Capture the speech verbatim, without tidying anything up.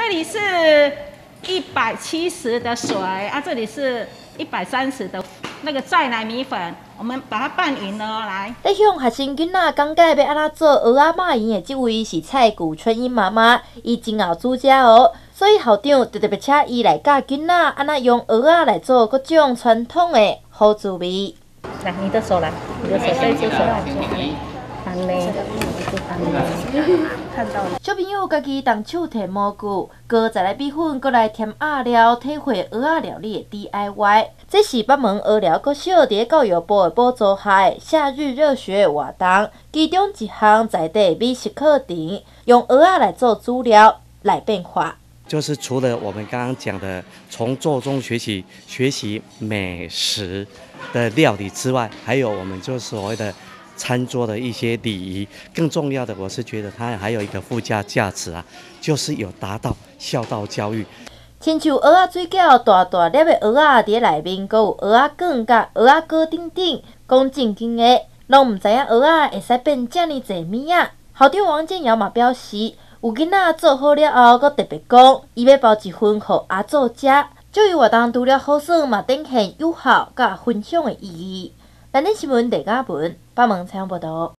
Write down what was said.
里是一百七十的水啊，这里是一百三十的那个再奶米粉，我们把它拌匀了哦，来。 在向学生囡仔讲解要安怎做蚵仔肉圆的这位是蔡古春英妈妈，伊真后煮食哦，所以校长就特别请伊来教囡仔安怎用蚵仔来做各种传统的好滋味。 来，你的手来，你的手伸出手来。安尼，看到了。 小朋友家己动手提模具，搁再来米粉，搁来添鸭料，体会蚵仔料理的 D I Y。这是北门蚵寮国小伫教育部的补助下的夏日热血活动，其中一项在地美食课程，用蚵仔来做主料来变化。 就是除了我们刚刚讲的从做中学习学习美食的料理之外，还有我们就所谓的餐桌的一些礼仪，更重要的，我是觉得它还有一个附加价值啊，就是有达到孝道教育。 亲像蚵仔水饺大大粒的蚵仔伫内面，阁有蚵仔卷甲蚵仔糕等等，讲正经的，拢毋知影蚵仔会使变遮尔济物仔。校长王建尧嘛表示，有囡仔做好了后，阁特别讲，伊要包一份互阿祖食。这位活动除了好耍，嘛展现友好甲分享的意义。南宁新闻李嘉文北门采访报道。